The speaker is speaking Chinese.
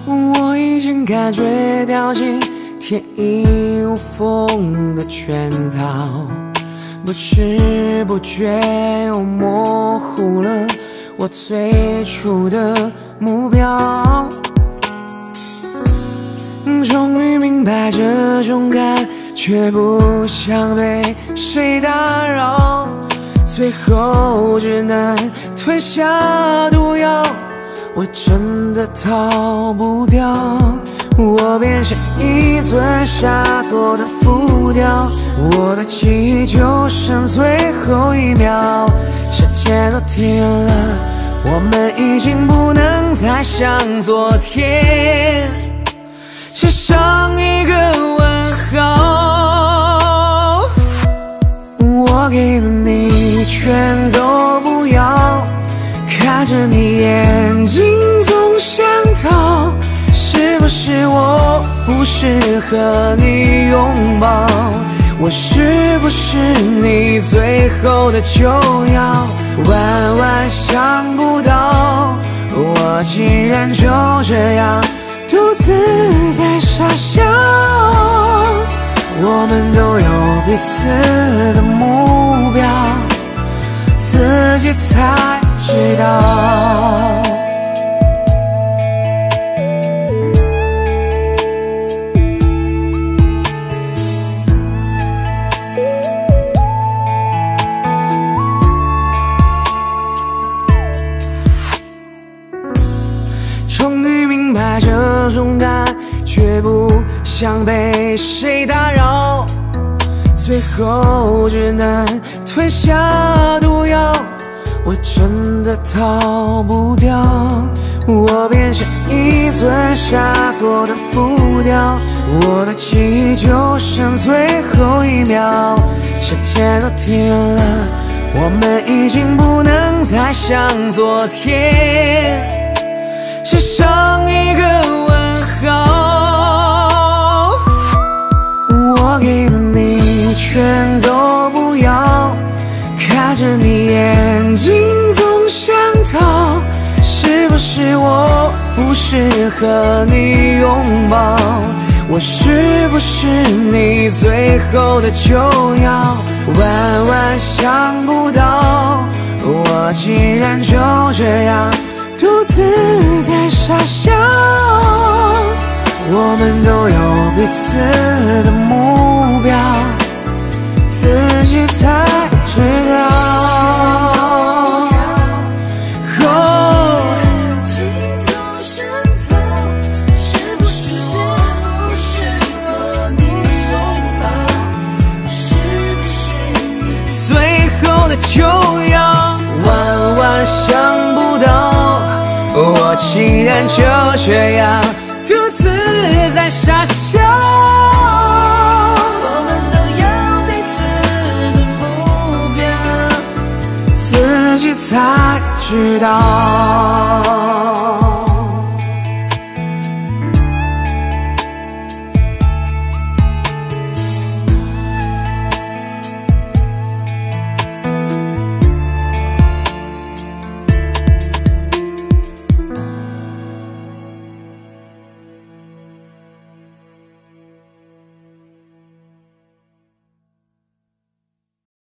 我已经感觉掉进天衣无缝的圈套，不知不觉又模糊了我最初的目标。终于明白这种感，却不想被谁打扰，最后只能吞下毒药，我真的逃不掉。我变成一尊下作的浮雕，我的记忆就剩最后一秒，时间都停了，我们已经不能再像昨天，写上一个问号。我给了你全都不要，看着你眼睛总想逃，是不是我不适合你拥抱？我是不是你最后的救药？万万想不到，我竟然就这样独自在傻笑。我们都有彼此的目标，自己才知道。终于明白这种感，却不想被谁打扰，最后只能吞下毒药，我真的逃不掉。我变成一尊下作的浮雕，我的记忆就剩最后一秒，时间都停了，我们已经不能再像昨天，写上一个问号。我给了你全都不要，看着你眼睛总想逃，是不是我不适合你拥抱？我是不是你最后的救药？万万想不到，我竟然就这样独自在傻笑。我们都有彼此的目标，自己才知道。最后的救药，万万想不到，我竟然就这样独自在傻笑。我们都有彼此的目标，自己才知道。